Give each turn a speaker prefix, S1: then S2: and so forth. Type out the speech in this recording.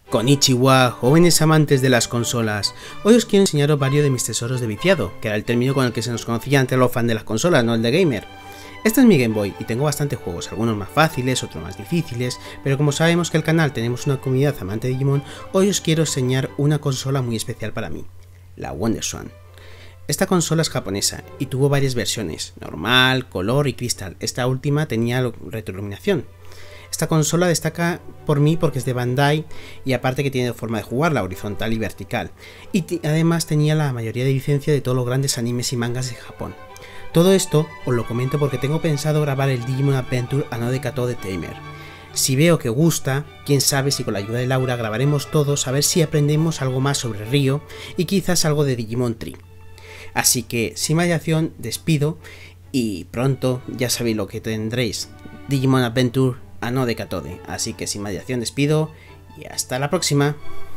S1: Konnichiwa, jóvenes amantes de las consolas. Hoy os quiero enseñaros varios de mis tesoros de viciado, que era el término con el que se nos conocía entre los fans de las consolas, no el de gamer. Este es mi Game Boy y tengo bastantes juegos, algunos más fáciles, otros más difíciles, pero como sabemos que el canal tenemos una comunidad amante de Digimon, hoy os quiero enseñar una consola muy especial para mí, la WonderSwan. Esta consola es japonesa y tuvo varias versiones, normal, color y cristal. Esta última tenía retroiluminación. Esta consola destaca por mí porque es de Bandai y aparte que tiene forma de jugarla, horizontal y vertical. Y además tenía la mayoría de licencia de todos los grandes animes y mangas de Japón. Todo esto os lo comento porque tengo pensado grabar el Digimon Adventure Anode Katode Tamer. Si veo que gusta, quién sabe si con la ayuda de Laura grabaremos todos a ver si aprendemos algo más sobre Ryo y quizás algo de Digimon Tree. Así que sin más dilación despido y pronto ya sabéis lo que tendréis, Digimon Adventure Anode Katode. Así que sin más dilación despido y hasta la próxima.